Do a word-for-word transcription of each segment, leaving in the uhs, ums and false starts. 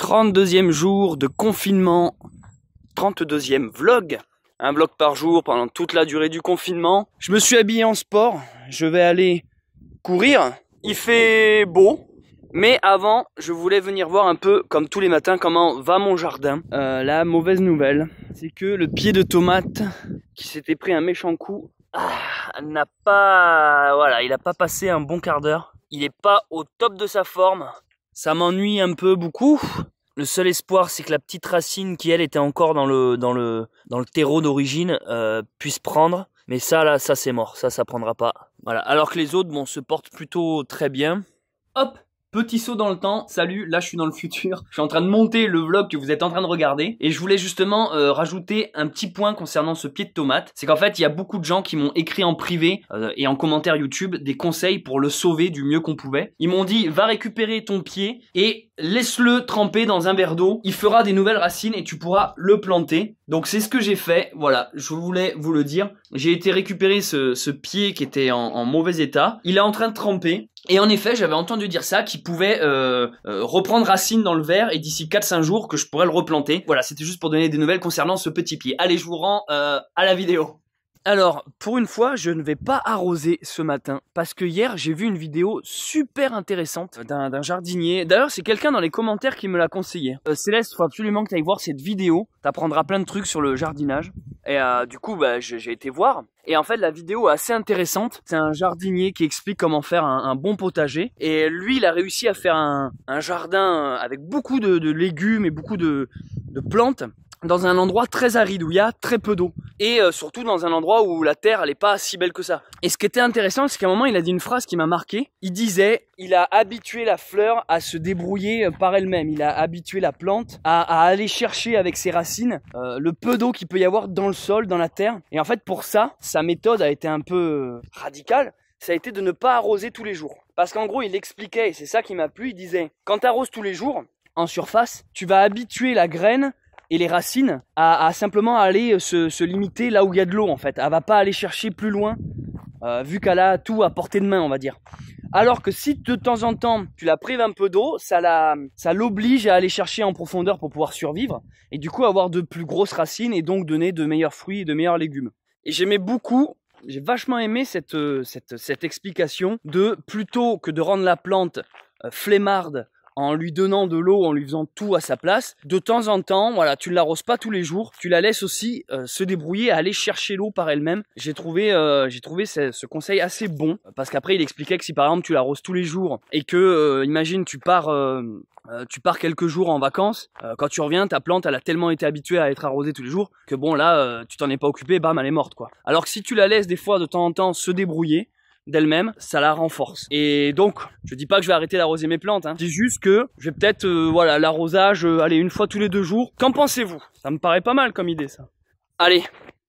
trente-deuxième jour de confinement, trente-deuxième vlog, un vlog par jour pendant toute la durée du confinement. Je me suis habillé en sport, je vais aller courir, il fait beau, mais avant je voulais venir voir un peu, comme tous les matins, comment va mon jardin. Euh, la mauvaise nouvelle, c'est que le pied de tomate, qui s'était pris un méchant coup, ah, n'a pas, voilà, il n'a pas passé un bon quart d'heure. Il n'est pas au top de sa forme. Ça m'ennuie un peu beaucoup. Le seul espoir, c'est que la petite racine qui, elle, était encore dans le, dans le, dans le terreau d'origine, euh, puisse prendre. Mais ça, là, ça, c'est mort. Ça, ça prendra pas. Voilà. Alors que les autres, bon, se portent plutôt très bien. Hop! Petit saut dans le temps, salut, là je suis dans le futur, je suis en train de monter le vlog que vous êtes en train de regarder et je voulais justement euh, rajouter un petit point concernant ce pied de tomate. C'est qu'en fait il y a beaucoup de gens qui m'ont écrit en privé euh, et en commentaire YouTube des conseils pour le sauver du mieux qu'on pouvait. Ils m'ont dit va récupérer ton pied et laisse-le tremper dans un verre d'eau, il fera des nouvelles racines et tu pourras le planter. Donc c'est ce que j'ai fait, voilà, je voulais vous le dire. J'ai été récupérer ce, ce pied qui était en, en mauvais état, il est en train de tremper. Et en effet, j'avais entendu dire ça, qu'il pouvait euh, euh, reprendre racine dans le verre et d'ici quatre cinq jours que je pourrais le replanter. Voilà, c'était juste pour donner des nouvelles concernant ce petit pied. Allez, je vous rends euh, à la vidéo. Alors, pour une fois, je ne vais pas arroser ce matin parce que hier, j'ai vu une vidéo super intéressante d'un d'un jardinier. D'ailleurs, c'est quelqu'un dans les commentaires qui me l'a conseillé. Euh, Céleste, faut absolument que tu ailles voir cette vidéo. T'apprendras plein de trucs sur le jardinage. Et euh, du coup, bah, j'ai été voir. Et en fait, la vidéo est assez intéressante. C'est un jardinier qui explique comment faire un, un bon potager. Et lui, il a réussi à faire un, un jardin avec beaucoup de, de légumes et beaucoup de, de plantes dans un endroit très aride où il y a très peu d'eau. Et euh, surtout dans un endroit où la terre elle est pas si belle que ça. Et ce qui était intéressant, c'est qu'à un moment il a dit une phrase qui m'a marqué. Il disait, il a habitué la fleur à se débrouiller par elle-même. Il a habitué la plante à, à aller chercher avec ses racines euh, le peu d'eau qu'il peut y avoir dans le sol, dans la terre. Et en fait pour ça, sa méthode a été un peu radicale. Ça a été de ne pas arroser tous les jours. Parce qu'en gros il expliquait, et c'est ça qui m'a plu, il disait, quand tu arroses tous les jours, en surface, tu vas habituer la graine et les racines à, à simplement aller se, se limiter là où il y a de l'eau en fait. Elle va pas aller chercher plus loin euh, vu qu'elle a tout à portée de main on va dire. Alors que si de temps en temps tu la prives un peu d'eau, ça la, ça l'oblige à aller chercher en profondeur pour pouvoir survivre et du coup avoir de plus grosses racines et donc donner de meilleurs fruits et de meilleurs légumes. Et j'aimais beaucoup, j'ai vachement aimé cette, cette, cette explication de plutôt que de rendre la plante euh, flemmarde en lui donnant de l'eau, en lui faisant tout à sa place. De temps en temps, voilà, tu ne l'arroses pas tous les jours, tu la laisses aussi euh, se débrouiller à aller chercher l'eau par elle-même. J'ai trouvé, euh, j'ai trouvé ce, ce conseil assez bon, parce qu'après il expliquait que si par exemple tu l'arroses tous les jours et que, euh, imagine, tu pars, euh, euh, tu pars quelques jours en vacances, euh, quand tu reviens, ta plante elle a tellement été habituée à être arrosée tous les jours que bon là, euh, tu t'en es pas occupé, bam, elle est morte quoi. Alors que si tu la laisses des fois de temps en temps se débrouiller d'elle-même, ça la renforce. Et donc, je dis pas que je vais arrêter d'arroser mes plantes, hein. Je dis juste que je vais peut-être, euh, voilà, l'arrosage, euh, allez, une fois tous les deux jours. Qu'en pensez-vous? Ça me paraît pas mal comme idée, ça. Allez,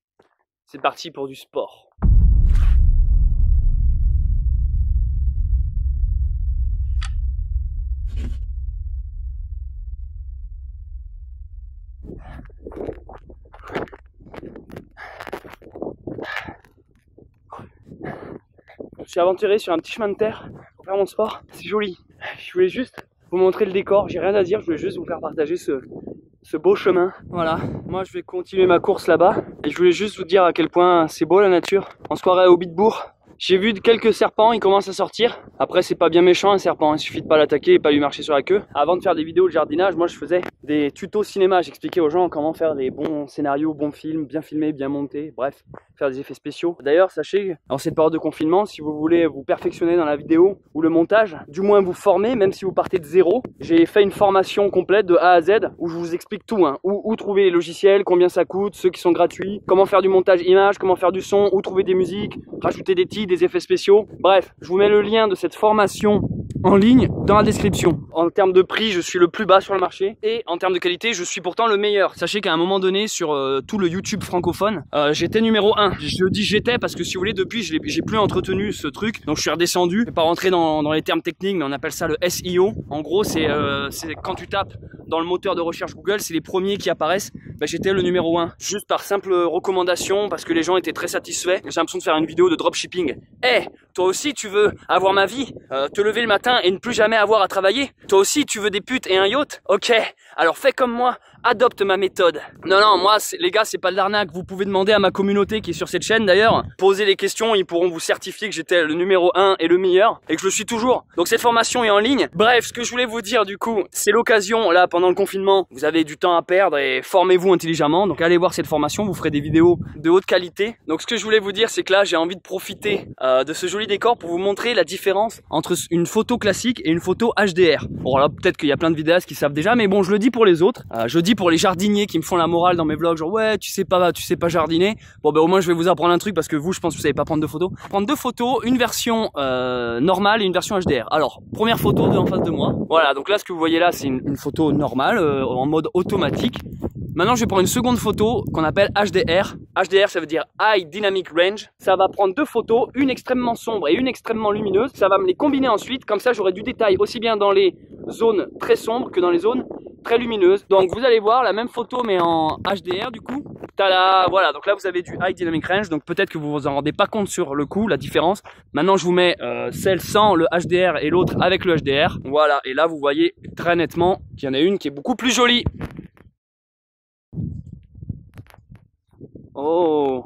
c'est parti pour du sport. Je suis aventuré sur un petit chemin de terre pour faire mon sport. C'est joli. Je voulais juste vous montrer le décor. J'ai rien à dire. Je voulais juste vous faire partager ce, ce beau chemin. Voilà. Moi, je vais continuer ma course là-bas. Et je voulais juste vous dire à quel point c'est beau la nature. On se croirait au Bitbourg. J'ai vu quelques serpents, ils commencent à sortir. Après, c'est pas bien méchant un serpent, il suffit de pas l'attaquer et pas lui marcher sur la queue. Avant de faire des vidéos de jardinage, moi je faisais des tutos cinéma. J'expliquais aux gens comment faire des bons scénarios, bons films, bien filmés, bien montés, bref, faire des effets spéciaux. D'ailleurs, sachez, en cette période de confinement, si vous voulez vous perfectionner dans la vidéo ou le montage, du moins vous former, même si vous partez de zéro, j'ai fait une formation complète de A à Z où je vous explique tout, hein. Où, où trouver les logiciels, combien ça coûte, ceux qui sont gratuits, comment faire du montage image, comment faire du son, où trouver des musiques, rajouter des titres, des effets spéciaux. Bref, je vous mets le lien de cette formation en ligne dans la description. En termes de prix, je suis le plus bas sur le marché et en termes de qualité, je suis pourtant le meilleur. Sachez qu'à un moment donné, sur euh, tout le YouTube francophone, euh, j'étais numéro un. Je dis j'étais parce que si vous voulez, depuis, je j'ai plus entretenu ce truc. Donc je suis redescendu. Je vais pas rentrer dans, dans les termes techniques, mais on appelle ça le S E O. En gros, c'est euh, quand tu tapes dans le moteur de recherche Google, c'est les premiers qui apparaissent. Bah, j'étais le numéro un. Juste par simple recommandation, parce que les gens étaient très satisfaits. J'ai l'impression de faire une vidéo de dropshipping. Eh, hey, toi aussi tu veux avoir ma vie, euh, te lever le matin et ne plus jamais avoir à travailler? Toi aussi tu veux des putes et un yacht? Ok, alors fais comme moi, adopte ma méthode. Non, non, moi, les gars, c'est pas de l'arnaque. Vous pouvez demander à ma communauté qui est sur cette chaîne d'ailleurs, poser les questions, ils pourront vous certifier que j'étais le numéro un et le meilleur, et que je le suis toujours. Donc cette formation est en ligne. Bref, ce que je voulais vous dire du coup, c'est l'occasion, là, pendant le confinement, vous avez du temps à perdre et formez-vous intelligemment. Donc allez voir cette formation, vous ferez des vidéos de haute qualité. Donc ce que je voulais vous dire, c'est que là, j'ai envie de profiter euh, de ce joli décor pour vous montrer la différence entre une photo classique et une photo H D R. Bon là, peut-être qu'il y a plein de vidéastes qui savent déjà, mais bon, je le dis pour les autres. Euh, je dis pour les jardiniers qui me font la morale dans mes vlogs, genre ouais, tu sais pas, tu sais pas jardiner. Bon ben au moins je vais vous apprendre un truc parce que vous, je pense que vous savez pas prendre de photos. Prendre deux photos, une version euh, normale et une version H D R. Alors première photo de en face de moi. Voilà, donc là ce que vous voyez là, c'est une, une photo normale euh, en mode automatique. Maintenant, je vais prendre une seconde photo qu'on appelle H D R. H D R, ça veut dire High Dynamic Range. Ça va prendre deux photos, une extrêmement sombre et une extrêmement lumineuse. Ça va me les combiner ensuite. Comme ça, j'aurai du détail aussi bien dans les zones très sombres que dans les zones très lumineuses. Donc, vous allez voir la même photo, mais en H D R du coup. Tada, voilà, donc là, vous avez du High Dynamic Range. Donc, peut-être que vous vous en rendez pas compte sur le coup, la différence. Maintenant, je vous mets euh, celle sans le H D R et l'autre avec le H D R. Voilà, et là, vous voyez très nettement qu'il y en a une qui est beaucoup plus jolie. Oh,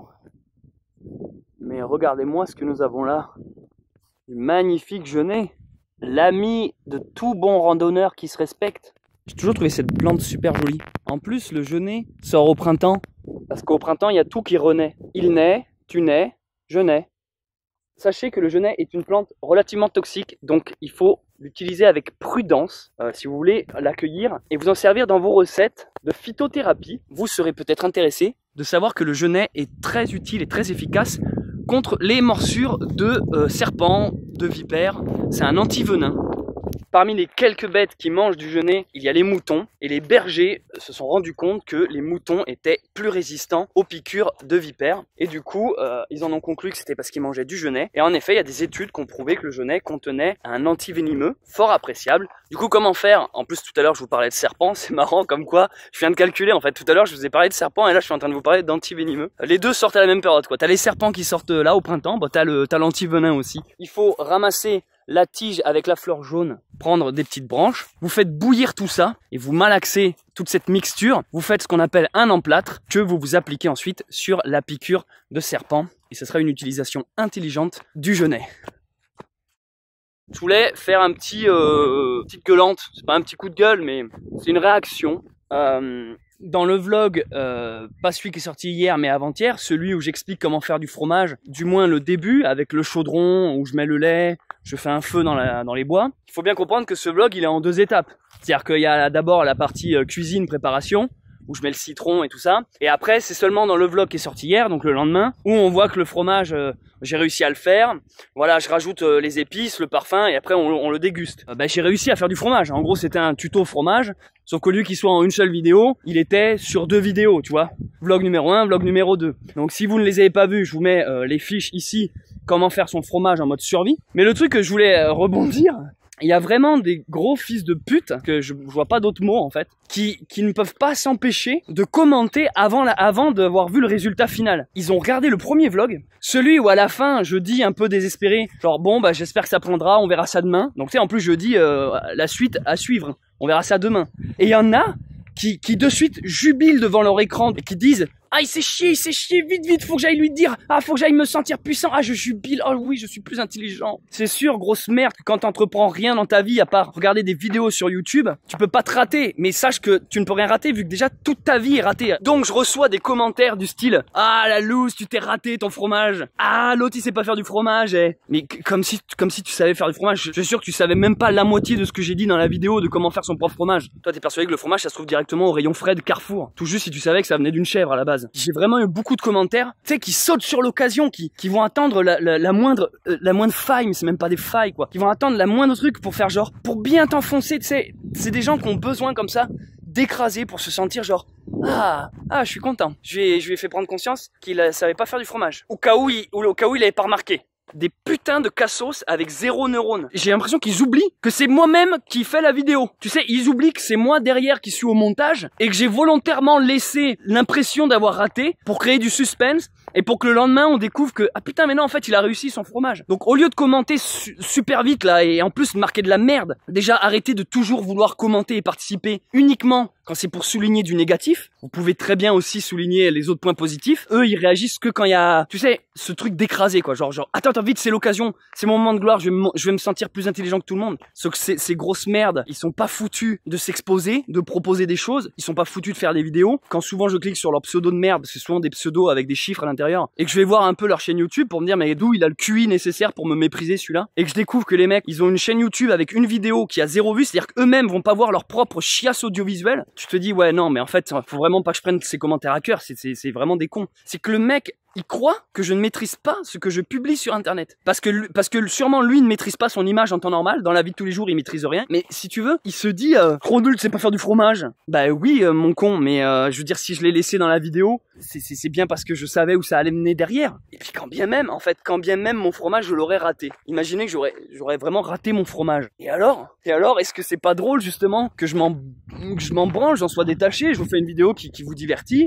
mais regardez-moi ce que nous avons là. Magnifique genêt, l'ami de tout bon randonneur qui se respecte. J'ai toujours trouvé cette plante super jolie. En plus, le genêt sort au printemps, parce qu'au printemps, il y a tout qui renaît. Il naît, tu nais, je nais. Sachez que le genêt est une plante relativement toxique, donc il faut l'utiliser avec prudence euh, si vous voulez l'accueillir et vous en servir dans vos recettes de phytothérapie. Vous serez peut-être intéressé de savoir que le genêt est très utile et très efficace contre les morsures de euh, serpents, de vipères. C'est un antivenin. Parmi les quelques bêtes qui mangent du genêt, il y a les moutons. Et les bergers se sont rendus compte que les moutons étaient plus résistants aux piqûres de vipères. Et du coup, euh, ils en ont conclu que c'était parce qu'ils mangeaient du genêt. Et en effet, il y a des études qui ont prouvé que le genêt contenait un antivenimeux fort appréciable. Du coup, comment faire? En plus, tout à l'heure, je vous parlais de serpents. C'est marrant comme quoi je viens de calculer. En fait, tout à l'heure, je vous ai parlé de serpents et là, je suis en train de vous parler d'antivenimeux. Les deux sortent à la même période, quoi. T'as les serpents qui sortent là au printemps. Bah, t'as le, t'as l'antivenin aussi. Il faut ramasser la tige avec la fleur jaune, prendre des petites branches, vous faites bouillir tout ça et vous malaxez toute cette mixture, vous faites ce qu'on appelle un emplâtre que vous vous appliquez ensuite sur la piqûre de serpent et ce sera une utilisation intelligente du genêt. Je voulais faire un petit euh, petite gueulante, c'est pas un petit coup de gueule mais c'est une réaction. Euh, Dans le vlog, euh, pas celui qui est sorti hier mais avant-hier, celui où j'explique comment faire du fromage, du moins le début avec le chaudron où je mets le lait, je fais un feu dans, la, dans les bois. Il faut bien comprendre que ce vlog il est en deux étapes. C'est-à-dire qu'il y a d'abord la partie euh, cuisine, préparation, où je mets le citron et tout ça. Et après c'est seulement dans le vlog qui est sorti hier, donc le lendemain, où on voit que le fromage, euh, j'ai réussi à le faire. Voilà, je rajoute euh, les épices, le parfum et après on, on le déguste. Euh, bah, j'ai réussi à faire du fromage. En gros c'était un tuto fromage. Sauf qu'au lieu qu'il soit en une seule vidéo, il était sur deux vidéos, tu vois. Vlog numéro un, vlog numéro deux. Donc si vous ne les avez pas vus, je vous mets euh, les fiches ici, comment faire son fromage en mode survie. Mais le truc que je voulais euh, rebondir, il y a vraiment des gros fils de pute, que je, je vois pas d'autres mots en fait, qui, qui ne peuvent pas s'empêcher de commenter avant, la, avant d'avoir vu le résultat final. Ils ont regardé le premier vlog, celui où à la fin je dis un peu désespéré, genre bon bah j'espère que ça prendra, on verra ça demain. Donc tu sais en plus je dis euh, la suite à suivre. On verra ça demain. Et il y en a qui, qui de suite jubilent devant leur écran et qui disent « Ah, il s'est chié, il s'est chié, vite, vite, faut que j'aille lui dire. Ah, faut que j'aille me sentir puissant. Ah, je jubile. Oh oui, je suis plus intelligent. » C'est sûr, grosse merde, que quand t'entreprends rien dans ta vie, à part regarder des vidéos sur YouTube, tu peux pas te rater. Mais sache que tu ne peux rien rater vu que déjà toute ta vie est ratée. Donc, je reçois des commentaires du style « Ah, la loose, tu t'es raté ton fromage. Ah, l'autre, il sait pas faire du fromage, eh. » Mais comme si, comme si tu savais faire du fromage. Je suis sûr que tu savais même pas la moitié de ce que j'ai dit dans la vidéo de comment faire son propre fromage. Toi, t'es persuadé que le fromage, ça se trouve directement au rayon frais de Carrefour. Tout juste si tu savais que ça venait d'une chèvre à la base. J'ai vraiment eu beaucoup de commentaires, tu sais, qui sautent sur l'occasion, qui, qui vont attendre la, la, la moindre, euh, la moindre faille, mais c'est même pas des failles, quoi. Qui vont attendre la moindre truc pour faire genre, pour bien t'enfoncer, tu sais. C'est des gens qui ont besoin comme ça d'écraser pour se sentir genre, ah, ah, je suis content. Je lui ai, je lui ai fait prendre conscience qu'il savait pas faire du fromage. Au cas où il, au cas où il avait pas remarqué. des putains de cassos avec zéro neurone. J'ai l'impression qu'ils oublient que c'est moi-même qui fais la vidéo. Tu sais, ils oublient que c'est moi derrière qui suis au montage et que j'ai volontairement laissé l'impression d'avoir raté pour créer du suspense et pour que le lendemain on découvre que ah putain mais non en fait il a réussi son fromage. Donc au lieu de commenter su super vite là et en plus de marquer de la merde, déjà arrêtez de toujours vouloir commenter et participer uniquement quand c'est pour souligner du négatif. Vous pouvez très bien aussi souligner les autres points positifs. Eux ils réagissent que quand il y a, tu sais, ce truc d'écraser quoi, genre genre attends attends vite c'est l'occasion, c'est mon moment de gloire, je vais, me, je vais me sentir plus intelligent que tout le monde. Sauf que ces, ces grosses merdes, ils sont pas foutus de s'exposer, de proposer des choses, ils sont pas foutus de faire des vidéos. Quand souvent je clique sur leur pseudo de merde, parce que c'est souvent des pseudos avec des chiffres à l'intérieur, et que je vais voir un peu leur chaîne YouTube pour me dire mais d'où il a le Q I nécessaire pour me mépriser celui-là, et que je découvre que les mecs ils ont une chaîne YouTube avec une vidéo qui a zéro vue, c'est-à-dire qu'eux-mêmes vont pas voir leur propre chiasse audiovisuelle. Tu te dis ouais non mais en fait faut vraiment pas que je prenne ces commentaires à cœur, c'est vraiment des cons. C'est que le mec il croit que je ne maîtrise pas ce que je publie sur internet. Parce que, parce que sûrement lui ne maîtrise pas son image en temps normal. Dans la vie de tous les jours, il maîtrise rien. Mais si tu veux, il se dit euh, trop nul, tu sais pas faire du fromage. Bah oui, euh, mon con, mais euh, je veux dire, si je l'ai laissé dans la vidéo, c'est bien parce que je savais où ça allait mener derrière. Et puis quand bien même, en fait, quand bien même mon fromage, je l'aurais raté. Imaginez que j'aurais j'aurais vraiment raté mon fromage. Et alors Et alors, est-ce que c'est pas drôle justement que je m'en je m'en branle, j'en sois détaché, je vous fais une vidéo qui, qui vous divertit.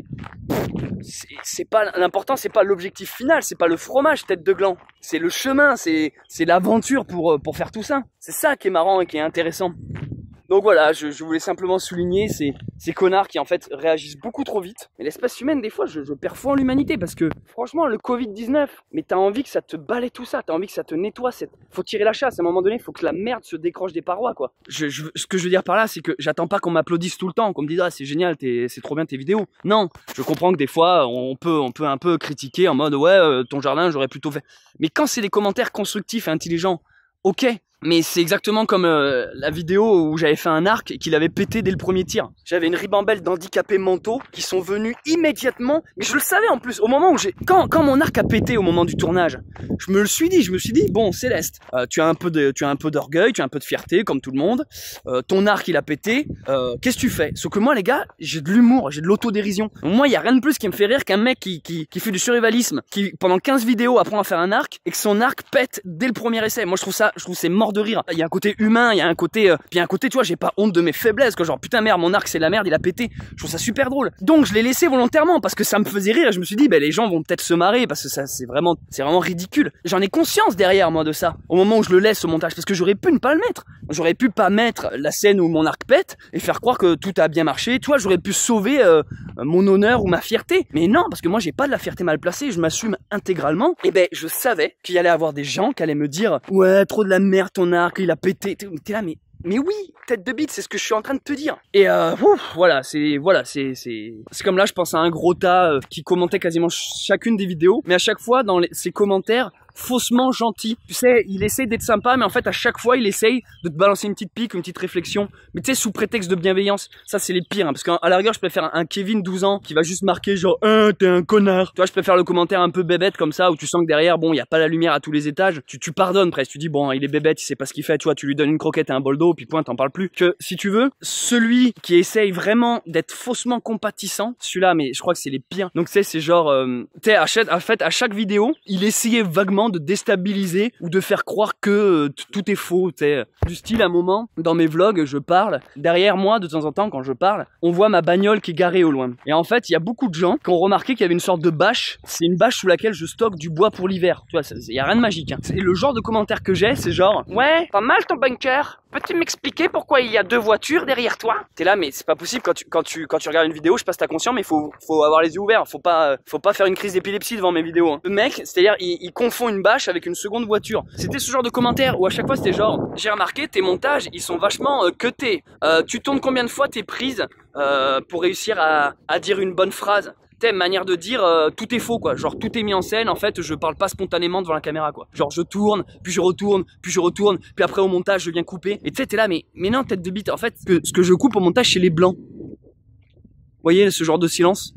C'est pas l'important, c'est pas l'objectif final, c'est pas le fromage tête de gland, c'est le chemin, c'est c'est l'aventure pour pour faire tout ça. C'est ça qui est marrant et qui est intéressant. Donc voilà, je, je voulais simplement souligner ces, ces connards qui en fait réagissent beaucoup trop vite. Mais l'espèce humaine, des fois, je, je perds foi en l'humanité parce que franchement, le Covid dix-neuf, mais t'as envie que ça te balaie tout ça, t'as envie que ça te nettoie, cette... faut tirer la chasse, à un moment donné, faut que la merde se décroche des parois quoi. Je, je, ce que je veux dire par là, c'est que j'attends pas qu'on m'applaudisse tout le temps, qu'on me dise ah c'est génial, c'est trop bien tes vidéos. Non, je comprends que des fois, on peut, on peut un peu critiquer en mode ouais, euh, ton jardin, j'aurais plutôt fait. Mais quand c'est des commentaires constructifs et intelligents, ok. Mais c'est exactement comme euh, la vidéo où j'avais fait un arc et qu'il avait pété dès le premier tir. J'avais une ribambelle d'handicapés mentaux qui sont venus immédiatement, mais je le savais en plus, au moment où j'ai... Quand, quand mon arc a pété au moment du tournage, je me le suis dit, je me suis dit, bon Céleste, euh, tu as un peu de, tu as un peu d'orgueil, tu as un peu de fierté comme tout le monde, euh, ton arc il a pété, euh, qu'est-ce que tu fais? Sauf que moi les gars, j'ai de l'humour, j'ai de l'autodérision. Moi il y a rien de plus qui me fait rire qu'un mec qui, qui, qui fait du survivalisme, qui pendant quinze vidéos apprend à faire un arc et que son arc pète dès le premier essai. Moi je trouve ça, je trouve c'est mort de rire. Il y a un côté humain, il y a un côté, euh, puis il y a un côté, tu vois, j'ai pas honte de mes faiblesses, que genre putain merde, mon arc c'est la merde, il a pété. Je trouve ça super drôle. Donc je l'ai laissé volontairement parce que ça me faisait rire et je me suis dit, ben les gens vont peut-être se marrer parce que ça c'est vraiment, c'est vraiment ridicule. J'en ai conscience derrière moi de ça. Au moment où je le laisse au montage, parce que j'aurais pu ne pas le mettre. J'aurais pu pas mettre la scène où mon arc pète et faire croire que tout a bien marché. Tu vois, j'aurais pu sauver euh, mon honneur ou ma fierté. Mais non, parce que moi j'ai pas de la fierté mal placée, je m'assume intégralement. Et ben je savais qu'il y allait avoir des gens qui allaient me dire, ouais trop de la merde ton arc, il a pété. T'es là mais mais oui, tête de bite, c'est ce que je suis en train de te dire. Et euh, ouf, voilà, c'est voilà, c'est c'est c'est comme là, je pense à un gros tas euh, qui commentait quasiment ch chacune des vidéos, mais à chaque fois dans les, ses commentaires faussement gentil. Tu sais, il essaye d'être sympa, mais en fait, à chaque fois, il essaye de te balancer une petite pique, une petite réflexion. Mais tu sais, sous prétexte de bienveillance. Ça, c'est les pires, hein, parce qu'à la rigueur, je préfère un Kevin douze ans qui va juste marquer genre, hein, t'es un connard. Tu vois, je préfère le commentaire un peu bébête comme ça, où tu sens que derrière, bon, il y a pas la lumière à tous les étages. Tu, tu pardonnes presque. Tu dis, bon, il est bébête, il sait pas ce qu'il fait, tu vois, tu lui donnes une croquette et un bol d'eau, puis point, t'en parles plus. Que, si tu veux, celui qui essaye vraiment d'être faussement compatissant, celui-là, mais je crois que c'est les pires. Donc, tu sais, c'est genre, euh, tu sais, en fait, à chaque vidéo, il essayait vaguement de déstabiliser ou de faire croire que euh, tout est faux, tu sais. Du style, à un moment, dans mes vlogs, je parle. Derrière moi, de temps en temps, quand je parle, on voit ma bagnole qui est garée au loin. Et en fait, il y a beaucoup de gens qui ont remarqué qu'il y avait une sorte de bâche. C'est une bâche sous laquelle je stocke du bois pour l'hiver. Tu vois, il y a rien de magique. Hein. Et le genre de commentaire que j'ai, c'est genre, ouais, pas mal ton bunker. Peux-tu m'expliquer pourquoi il y a deux voitures derrière toi? T'es là, mais c'est pas possible quand tu, quand tu, quand tu regardes une vidéo, je passe ta conscience, mais faut, faut avoir les yeux ouverts. Faut pas, faut pas faire une crise d'épilepsie devant mes vidéos. Hein. Le mec, c'est-à-dire, il, il confond une bâche avec une seconde voiture. C'était ce genre de commentaire où à chaque fois c'était genre, j'ai remarqué tes montages, ils sont vachement euh, cutés. Euh, tu tournes combien de fois tes prises euh, pour réussir à, à dire une bonne phrase? T'es manière de dire euh, tout est faux quoi, genre tout est mis en scène, en fait je parle pas spontanément devant la caméra quoi. Genre je tourne, puis je retourne, puis je retourne, puis après au montage je viens couper. Et tu sais t'es là mais, mais non tête de bite, en fait que, ce que je coupe au montage c'est les blancs. Vous voyez ce genre de silence?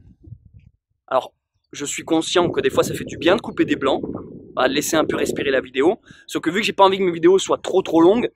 Alors je suis conscient que des fois ça fait du bien de couper des blancs, à laisser un peu respirer la vidéo, sauf que vu que j'ai pas envie que mes vidéos soient trop trop longues,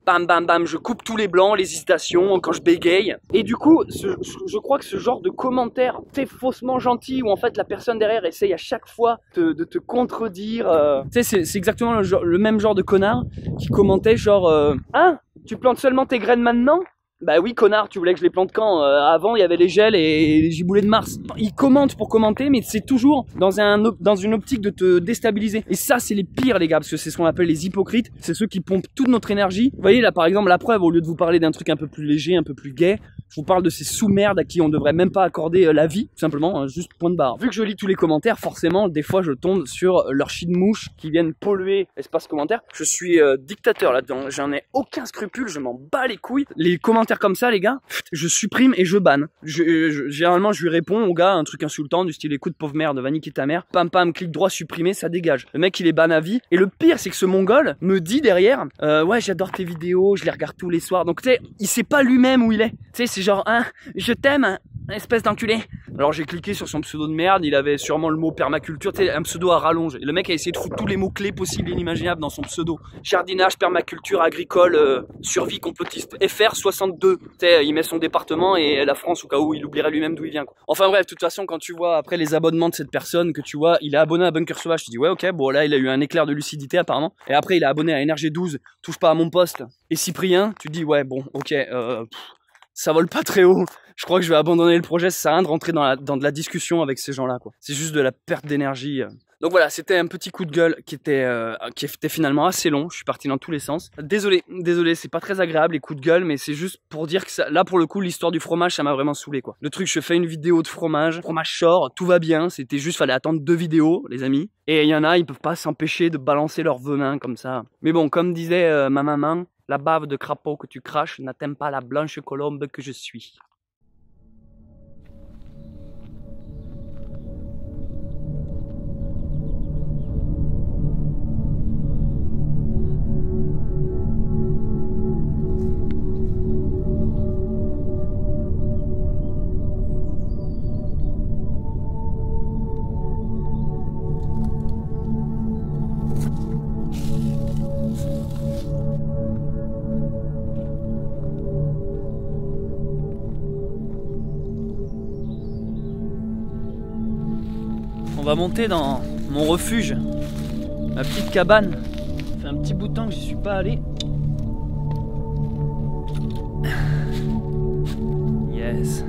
bam bam bam, je coupe tous les blancs, les hésitations, quand je bégaye. Et du coup, ce, je crois que ce genre de commentaire, c'est faussement gentil, où en fait la personne derrière essaye à chaque fois de, de te contredire. Euh... Tu sais, c'est exactement le, genre, le même genre de connard qui commentait genre euh, ah, tu plantes seulement tes graines maintenant? Bah oui connard, tu voulais que je les plante quand? euh, Avant il y avait les gels et les giboulées de Mars. Ils commentent pour commenter, mais c'est toujours dans, un, dans une optique de te déstabiliser. Et ça c'est les pires les gars, parce que c'est ce qu'on appelle les hypocrites. C'est ceux qui pompent toute notre énergie. Vous voyez là par exemple la preuve, au lieu de vous parler d'un truc un peu plus léger, un peu plus gai, je vous parle de ces sous-merdes à qui on devrait même pas accorder la vie, tout simplement, hein, juste point de barre. Vu que je lis tous les commentaires, forcément des fois je tombe sur leurs chies de mouche qui viennent polluer l'espace commentaire. Je suis euh, dictateur là-dedans, j'en ai aucun scrupule, je m'en bats les couilles. Les commentaires comme ça les gars, je supprime et je banne. Je, je, généralement je lui réponds au gars un truc insultant du style écoute pauvre merde, va niquer ta mère, pam pam, clic droit, supprimer, ça dégage. Le mec il est ban à vie. Et le pire c'est que ce mongol me dit derrière euh, ouais j'adore tes vidéos, je les regarde tous les soirs. Donc tu sais, il sait pas lui-même où il est. Tu sais c'est genre hein, je t'aime espèce d'enculé. Alors j'ai cliqué sur son pseudo de merde, il avait sûrement le mot permaculture, tu sais, un pseudo à rallonge. Et le mec a essayé de foutre tous les mots clés possibles et inimaginables dans son pseudo. Jardinage, permaculture, agricole, euh, survie complotiste. F R soixante-deux. Tu sais, il met son département et la France au cas où il oublierait lui-même d'où il vient, quoi. Enfin bref, de toute façon, quand tu vois après les abonnements de cette personne, que tu vois, il est abonné à Bunker Sauvage, tu dis ouais ok, bon là il a eu un éclair de lucidité apparemment. Et après il est abonné à N R G douze, touche pas à mon poste. Et Cyprien, tu dis ouais bon ok, euh, pff, ça vole pas très haut. Je crois que je vais abandonner le projet, ça sert à rien de rentrer dans, la, dans de la discussion avec ces gens-là, quoi. C'est juste de la perte d'énergie. Donc voilà, c'était un petit coup de gueule qui était, euh, qui était finalement assez long. Je suis parti dans tous les sens. Désolé, désolé, c'est pas très agréable les coups de gueule, mais c'est juste pour dire que ça, là pour le coup, l'histoire du fromage, ça m'a vraiment saoulé, quoi. Le truc, je fais une vidéo de fromage, fromage sort, tout va bien. C'était juste, fallait attendre deux vidéos, les amis. Et il y en a, ils peuvent pas s'empêcher de balancer leur venin comme ça. Mais bon, comme disait euh, ma maman, la bave de crapaud que tu craches n'atteint pas la blanche colombe que je suis. On va monter dans mon refuge, ma petite cabane. Ça fait un petit bout de temps que j'y suis pas allé. Yes.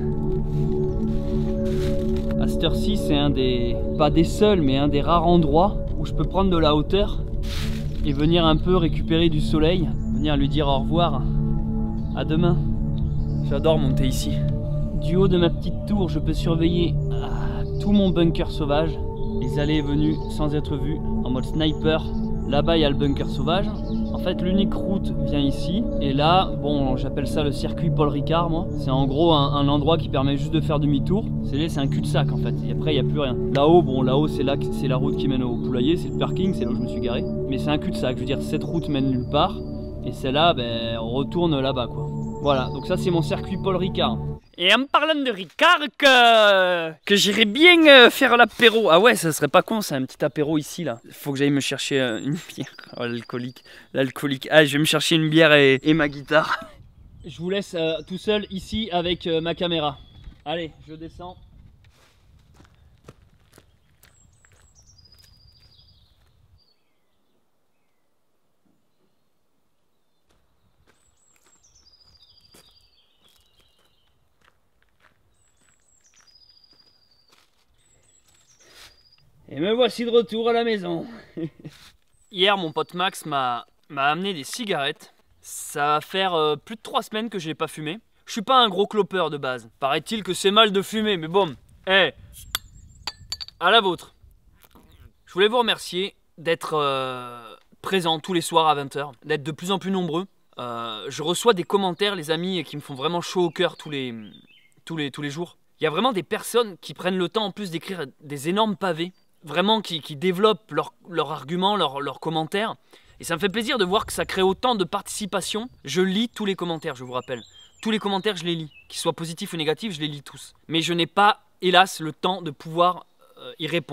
À cette heure-ci, c'est un des, pas des seuls, mais un des rares endroits où je peux prendre de la hauteur et venir un peu récupérer du soleil, venir lui dire au revoir. À demain. J'adore monter ici. Du haut de ma petite tour, je peux surveiller ah, tout mon bunker sauvage. Les allées et venues sans être vues, en mode sniper. Là-bas, il y a le bunker sauvage. En fait, l'unique route vient ici. Et là, bon, j'appelle ça le circuit Paul Ricard, moi. C'est en gros un, un endroit qui permet juste de faire demi-tour. C'est un cul-de-sac, en fait. Et après, il n'y a plus rien. Là-haut, bon, là-haut, c'est là, c'est la route qui mène au poulailler. C'est le parking, c'est là où je me suis garé. Mais c'est un cul-de-sac. Je veux dire, cette route mène nulle part. Et celle-là, ben, on retourne là-bas, quoi. Voilà, donc ça, c'est mon circuit Paul Ricard. Et en parlant de Ricard, que, que j'irais bien faire l'apéro. Ah ouais, ça serait pas con, c'est un petit apéro ici, là. Faut que j'aille me chercher une bière. Oh, l'alcoolique. L'alcoolique. Ah, je vais me chercher une bière et, et ma guitare. Je vous laisse euh, tout seul ici avec euh, ma caméra. Allez, je descends. Et me voici de retour à la maison. Hier, mon pote Max m'a amené des cigarettes. Ça va faire euh, plus de trois semaines que je n'ai pas fumé. Je suis pas un gros clopeur de base. Paraît-il que c'est mal de fumer, mais bon. Eh, hey, à la vôtre. Je voulais vous remercier d'être euh, présents tous les soirs à vingt heures, d'être de plus en plus nombreux. Euh, je reçois des commentaires, les amis, qui me font vraiment chaud au cœur tous les, tous les, tous les jours. Il y a vraiment des personnes qui prennent le temps en plus d'écrire des énormes pavés. Vraiment qui, qui développent leurs leur arguments, leurs leur commentaires. Et ça me fait plaisir de voir que ça crée autant de participation. Je lis tous les commentaires, je vous rappelle. Tous les commentaires, je les lis. Qu'ils soient positifs ou négatifs, je les lis tous. Mais je n'ai pas, hélas, le temps de pouvoir euh, y répondre.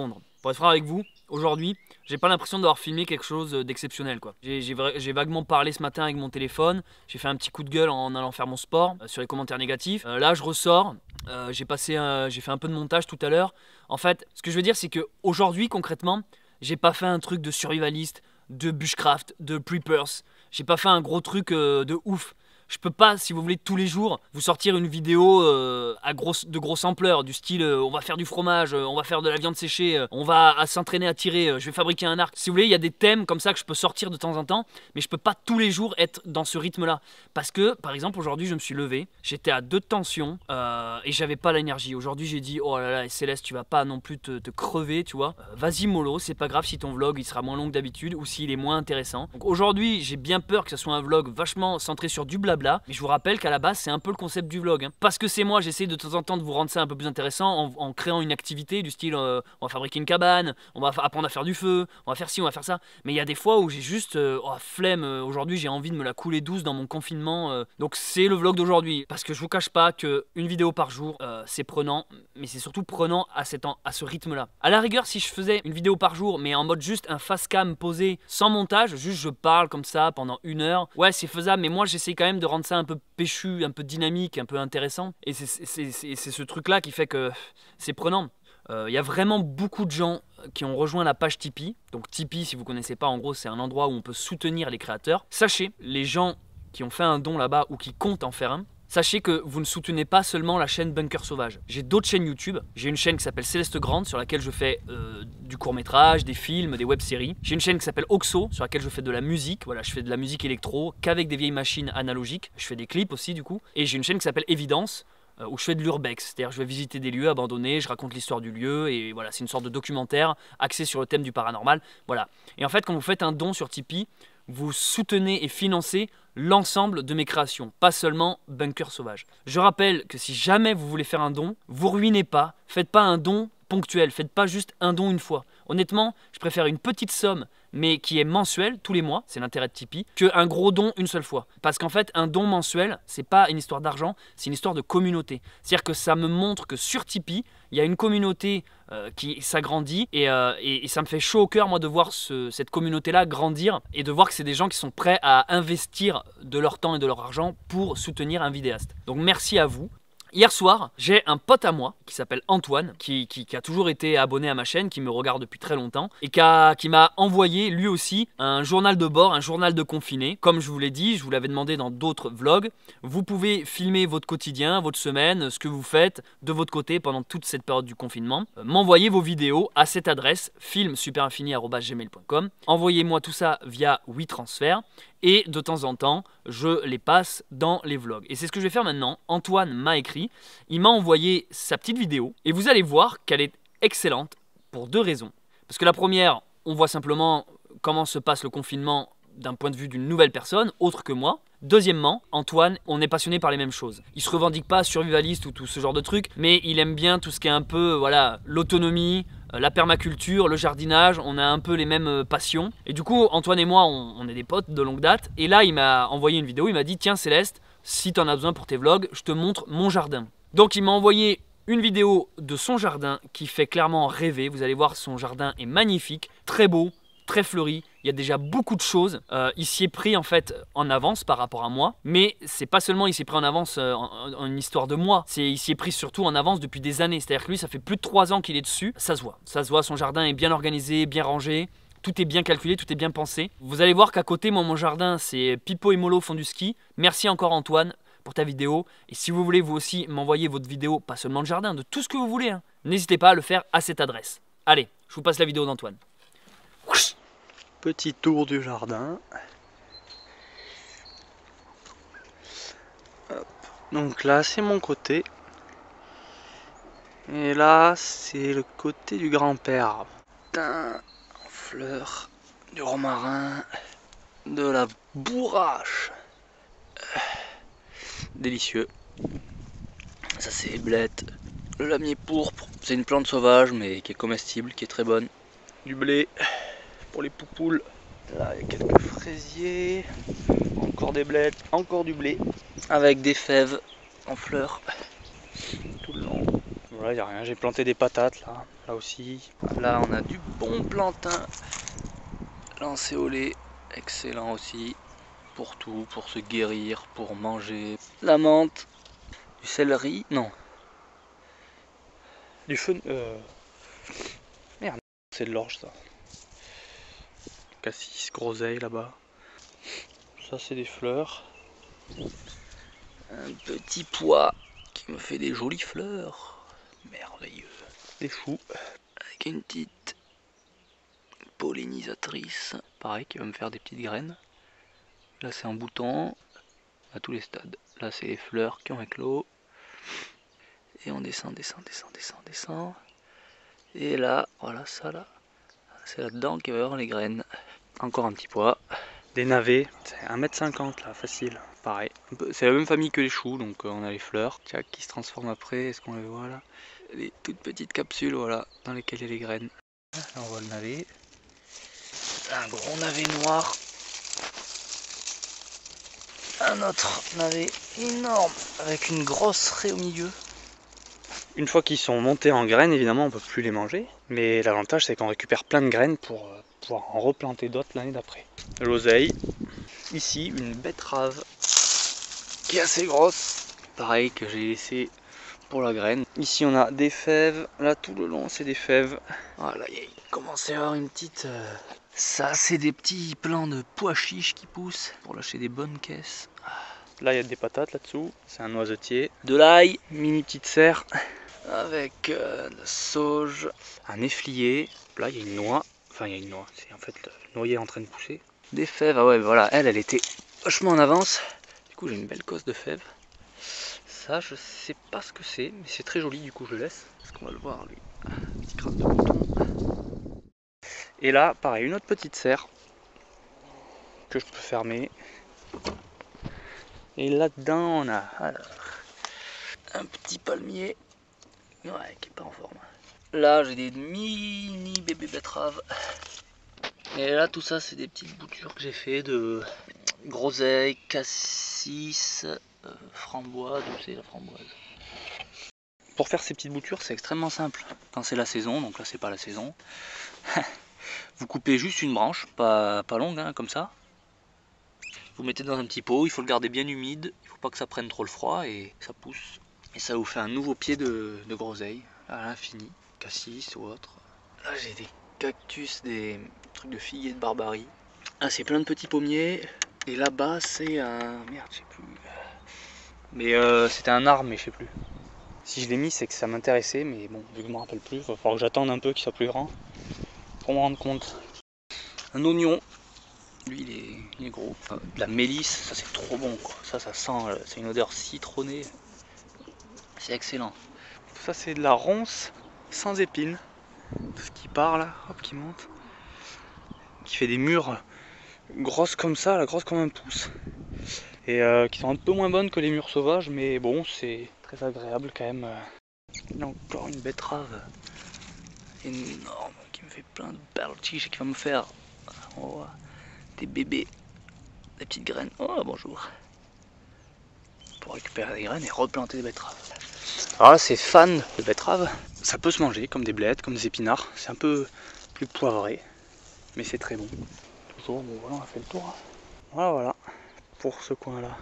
Pour être franc avec vous, aujourd'hui, j'ai pas l'impression d'avoir filmé quelque chose d'exceptionnel, quoi. J'ai vaguement parlé ce matin avec mon téléphone, j'ai fait un petit coup de gueule en allant faire mon sport euh, sur les commentaires négatifs. Euh, là, je ressors, euh, j'ai passé, un, j'ai fait un peu de montage tout à l'heure. En fait, ce que je veux dire, c'est que aujourd'hui, concrètement, j'ai pas fait un truc de survivaliste, de bushcraft, de preppers. J'ai pas fait un gros truc euh, de ouf. Je peux pas, si vous voulez, tous les jours, vous sortir une vidéo euh, à grosse, de grosse ampleur, du style euh, on va faire du fromage, euh, on va faire de la viande séchée, euh, on va s'entraîner à tirer, euh, je vais fabriquer un arc. Si vous voulez, il y a des thèmes comme ça que je peux sortir de temps en temps, mais je peux pas tous les jours être dans ce rythme-là. Parce que, par exemple, aujourd'hui, je me suis levé, j'étais à deux tensions euh, et j'avais pas l'énergie. Aujourd'hui, j'ai dit, oh là là, Céleste, tu vas pas non plus te, te crever, tu vois. Euh, Vas-y mollo, c'est pas grave si ton vlog il sera moins long que d'habitude ou s'il est moins intéressant. Donc aujourd'hui, j'ai bien peur que ce soit un vlog vachement centré sur du blabla. Mais je vous rappelle qu'à la base c'est un peu le concept du vlog hein. Parce que c'est moi, j'essaie de temps en temps de vous rendre ça un peu plus intéressant en, en créant une activité du style euh, on va fabriquer une cabane, on va apprendre à faire du feu, on va faire ci, on va faire ça. Mais il y a des fois où j'ai juste euh, oh, flemme, euh, aujourd'hui j'ai envie de me la couler douce dans mon confinement euh, donc c'est le vlog d'aujourd'hui. Parce que je vous cache pas que une vidéo par jour euh, c'est prenant, mais c'est surtout prenant à, cet en, à ce rythme là. À la rigueur, si je faisais une vidéo par jour mais en mode juste un face cam posé sans montage, juste je parle comme ça pendant une heure, ouais c'est faisable, mais moi j'essaie quand même de rendre ça un peu péchu, un peu dynamique, un peu intéressant. Et c'est ce truc-là qui fait que c'est prenant. Il euh, y a vraiment beaucoup de gens qui ont rejoint la page Tipeee. Donc Tipeee, si vous ne connaissez pas, en gros, c'est un endroit où on peut soutenir les créateurs. Sachez, les gens qui ont fait un don là-bas ou qui comptent en faire un, sachez que vous ne soutenez pas seulement la chaîne Bunker Sauvage. J'ai d'autres chaînes YouTube. J'ai une chaîne qui s'appelle Céleste Grande sur laquelle je fais euh, du court-métrage, des films, des web-séries. J'ai une chaîne qui s'appelle Oxo sur laquelle je fais de la musique. Voilà, je fais de la musique électro qu'avec des vieilles machines analogiques. Je fais des clips aussi du coup. Et j'ai une chaîne qui s'appelle Évidence euh, où je fais de l'urbex. C'est-à-dire je vais visiter des lieux abandonnés, je raconte l'histoire du lieu et voilà, c'est une sorte de documentaire axé sur le thème du paranormal. Voilà. Et en fait, quand vous faites un don sur Tipeee, vous soutenez et financez l'ensemble de mes créations, pas seulement Bunker Sauvage. Je rappelle que si jamais vous voulez faire un don, vous ruinez pas, faites pas un don ponctuel, faites pas juste un don une fois. Honnêtement, je préfère une petite somme, mais qui est mensuelle, tous les mois, c'est l'intérêt de Tipeee, qu'un gros don une seule fois. Parce qu'en fait, un don mensuel, c'est pas une histoire d'argent, c'est une histoire de communauté. C'est-à-dire que ça me montre que sur Tipeee, il y a une communauté euh, qui s'agrandit et, euh, et, et ça me fait chaud au cœur, moi, de voir ce, cette communauté-là grandir et de voir que c'est des gens qui sont prêts à investir de leur temps et de leur argent pour soutenir un vidéaste. Donc merci à vous. Hier soir, j'ai un pote à moi qui s'appelle Antoine, qui, qui, qui a toujours été abonné à ma chaîne, qui me regarde depuis très longtemps, et qui, a, qui m'a envoyé lui aussi un journal de bord, un journal de confiné. Comme je vous l'ai dit, je vous l'avais demandé dans d'autres vlogs, vous pouvez filmer votre quotidien, votre semaine, ce que vous faites de votre côté pendant toute cette période du confinement. Euh, M'envoyez vos vidéos à cette adresse, film super infini arobase gmail point com. Envoyez-moi tout ça via WeTransfer. Et de temps en temps, je les passe dans les vlogs. Et c'est ce que je vais faire maintenant. Antoine m'a écrit, il m'a envoyé sa petite vidéo. Et vous allez voir qu'elle est excellente pour deux raisons. Parce que la première, on voit simplement comment se passe le confinement d'un point de vue d'une nouvelle personne, autre que moi. Deuxièmement, Antoine, on est passionné par les mêmes choses. Il se revendique pas survivaliste ou tout ce genre de trucs, mais il aime bien tout ce qui est un peu, voilà, l'autonomie, la permaculture, le jardinage, on a un peu les mêmes passions. Et du coup, Antoine et moi, on, on est des potes de longue date. Et là, il m'a envoyé une vidéo, il m'a dit « Tiens Céleste, si t'en as besoin pour tes vlogs, je te montre mon jardin. » Donc il m'a envoyé une vidéo de son jardin qui fait clairement rêver. Vous allez voir, son jardin est magnifique, très beau, très fleuri. Il y a déjà beaucoup de choses. Euh, il s'y est pris en fait en avance par rapport à moi. Mais c'est pas seulement il s'y est pris en avance euh, en, en une histoire de mois. Il s'y est pris surtout en avance depuis des années. C'est-à-dire que lui, ça fait plus de trois ans qu'il est dessus. Ça se voit. Ça se voit, son jardin est bien organisé, bien rangé. Tout est bien calculé, tout est bien pensé. Vous allez voir qu'à côté, moi, mon jardin, c'est Pipo et Molo font du ski. Merci encore Antoine pour ta vidéo. Et si vous voulez vous aussi m'envoyer votre vidéo, pas seulement de jardin, de tout ce que vous voulez, hein, n'hésitez pas à le faire à cette adresse. Allez, je vous passe la vidéo d'Antoine. Petit tour du jardin. Hop. Donc là, c'est mon côté. Et là, c'est le côté du grand-père. En fleurs, du romarin, de la bourrache. Délicieux. Ça, c'est les blettes. Le lamier pourpre, c'est une plante sauvage, mais qui est comestible, qui est très bonne. Du blé. Pour les poupoules, là il y a quelques fraisiers, encore des blettes, encore du blé, avec des fèves en fleurs tout le long. Voilà, il n'y a rien. J'ai planté des patates là, là aussi. Là, on a du bon plantain. Lancéolé, excellent aussi. Pour tout, pour se guérir, pour manger. La menthe, du céleri, non. Du feu. Euh... Merde, c'est de l'orge ça. Cassis, groseille là-bas. Ça, c'est des fleurs. Un petit pois qui me fait des jolies fleurs. Merveilleux. Des choux avec une petite pollinisatrice. Pareil, qui va me faire des petites graines. Là, c'est un bouton à tous les stades. Là, c'est les fleurs qui ont éclos. Et on descend, descend, descend, descend, descend. Et là, voilà, ça là. C'est là-dedans qu'il va y avoir les graines. Encore un petit pois. Des navets, c'est un mètre cinquante là, facile. Pareil, c'est la même famille que les choux, donc euh, on a les fleurs tiens, qui se transforment après, est-ce qu'on les voit là? Les toutes petites capsules, voilà, dans lesquelles il y a les graines. Là on voit le navet. Un gros navet noir. Un autre navet énorme, avec une grosse raie au milieu. Une fois qu'ils sont montés en graines, évidemment on peut plus les manger. Mais l'avantage c'est qu'on récupère plein de graines pour euh, pouvoir en replanter d'autres l'année d'après. L'oseille. Ici une betterave qui est assez grosse. Pareil que j'ai laissé pour la graine. Ici on a des fèves. Là tout le long c'est des fèves. Voilà, il commence à y avoir une petite... Euh... Ça c'est des petits plants de pois chiches qui poussent pour lâcher des bonnes caisses. Là il y a des patates là-dessous. C'est un noisetier. De l'ail, mini petite serre. Avec euh, de la sauge. Un efflier. Là il y a une noix. Enfin il y a une noix. C'est en fait le noyer en train de pousser. Des fèves. Ah ouais voilà. Elle, elle était vachement en avance. Du coup j'ai une belle cosse de fèves. Ça je sais pas ce que c'est. Mais c'est très joli du coup je le laisse. Parce qu'on va le voir lui. Petit crasse de mouton. Et là pareil une autre petite serre. Que je peux fermer. Et là-dedans on a alors, un petit palmier. Ouais, qui est pas en forme. Là, j'ai des mini bébés betteraves. Et là, tout ça, c'est des petites boutures que j'ai fait de groseille, cassis, euh, framboise. Où c'est la framboise? Pour faire ces petites boutures, c'est extrêmement simple. Quand c'est la saison, donc là, c'est pas la saison. Vous coupez juste une branche, pas, pas longue, hein, comme ça. Vous mettez dans un petit pot, il faut le garder bien humide. Il faut pas que ça prenne trop le froid et ça pousse. Et ça vous fait un nouveau pied de, de groseille, à l'infini, cassis ou autre. Là j'ai des cactus, des trucs de figuier de Barbarie. Là c'est plein de petits pommiers. Et là-bas c'est un... Merde, je sais plus. Mais euh, c'était un arbre, mais je sais plus. Si je l'ai mis, c'est que ça m'intéressait, mais bon, vu que je me rappelle plus, il va falloir que j'attende un peu qu'il soit plus grand pour me rendre compte. Un oignon. Lui il est, il est gros. De la mélisse, ça c'est trop bon quoi. Ça, ça sent, c'est une odeur citronnée. C'est excellent. Tout ça c'est de la ronce sans épines. Tout ce qui part là, hop, qui monte. Qui fait des mûres grosses comme ça, là, grosses comme un pouce. Et euh, qui sont un peu moins bonnes que les mûres sauvages, mais bon, c'est très agréable quand même. Il y a encore une betterave énorme qui me fait plein de belles tiges et qui va me faire oh, des bébés, des petites graines. Oh bonjour. Pour récupérer des graines et replanter des betteraves. Alors là c'est fan de betterave, ça peut se manger comme des blettes, comme des épinards, c'est un peu plus poivré, mais c'est très bon. Toujours, bon voilà on a fait le tour. Voilà voilà, pour ce coin là.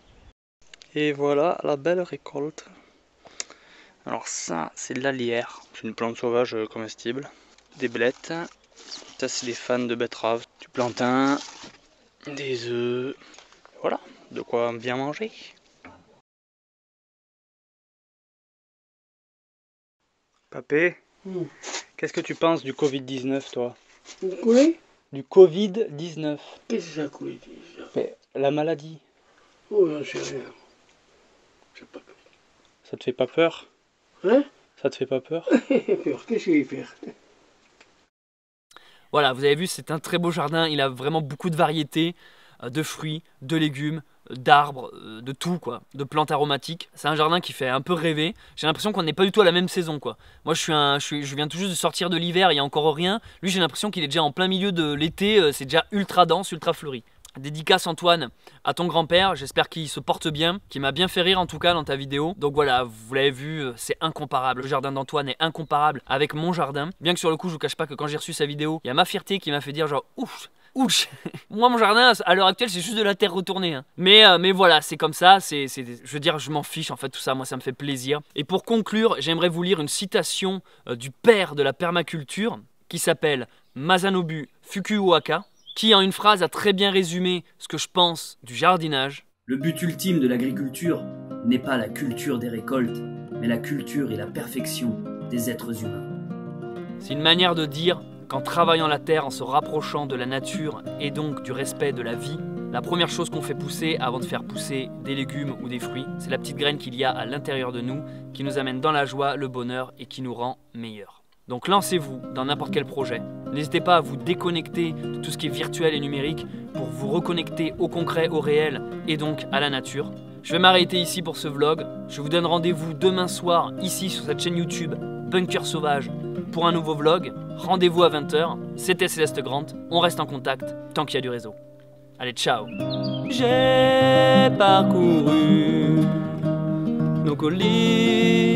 Et voilà la belle récolte. Alors ça c'est de la lierre, c'est une plante sauvage comestible. Des blettes, ça c'est des fans de betterave, du plantain, des œufs, voilà, de quoi bien manger. Papé, mmh. Qu'est-ce que tu penses du Covid dix-neuf, toi? Oui. Du Covid dix-neuf. Qu'est-ce que c'est ça, Covid dix-neuf? Mais la maladie. Oh, j'en sais rien. J'ai pas peur. Ça te fait pas peur? Hein? Ça te fait pas peur? Qu'est-ce qu'il va y faire? Voilà, vous avez vu, c'est un très beau jardin. Il a vraiment beaucoup de variétés, euh, de fruits, de légumes, d'arbres, euh, de tout quoi, de plantes aromatiques. C'est un jardin qui fait un peu rêver. J'ai l'impression qu'on n'est pas du tout à la même saison quoi. Moi je suis un, je, suis, je viens tout juste de sortir de l'hiver, il y a encore rien. Lui j'ai l'impression qu'il est déjà en plein milieu de l'été, euh, c'est déjà ultra dense, ultra fleuri. Dédicace Antoine à ton grand-père, j'espère qu'il se porte bien, qu'il m'a bien fait rire en tout cas dans ta vidéo. Donc voilà, vous l'avez vu, c'est incomparable. Le jardin d'Antoine est incomparable avec mon jardin. Bien que sur le coup, je vous cache pas que quand j'ai reçu sa vidéo, il y a ma fierté qui m'a fait dire genre ouf. Ouch. Moi mon jardin à l'heure actuelle c'est juste de la terre retournée hein. mais, euh, mais voilà c'est comme ça, c'est, c'est, je veux dire je m'en fiche en fait tout ça, moi ça me fait plaisir. Et pour conclure j'aimerais vous lire une citation euh, du père de la permaculture qui s'appelle Masanobu Fukuoka, qui en une phrase a très bien résumé ce que je pense du jardinage. Le but ultime de l'agriculture n'est pas la culture des récoltes, mais la culture et la perfection des êtres humains. C'est une manière de dire qu'en travaillant la terre, en se rapprochant de la nature et donc du respect de la vie, la première chose qu'on fait pousser avant de faire pousser des légumes ou des fruits, c'est la petite graine qu'il y a à l'intérieur de nous qui nous amène dans la joie, le bonheur et qui nous rend meilleurs. Donc lancez-vous dans n'importe quel projet. N'hésitez pas à vous déconnecter de tout ce qui est virtuel et numérique pour vous reconnecter au concret, au réel et donc à la nature. Je vais m'arrêter ici pour ce vlog. Je vous donne rendez-vous demain soir ici sur cette chaîne YouTube Bunker Sauvage pour un nouveau vlog. Rendez-vous à vingt heures. C'était Céleste Grant. On reste en contact tant qu'il y a du réseau. Allez, ciao. J'ai parcouru nos collines.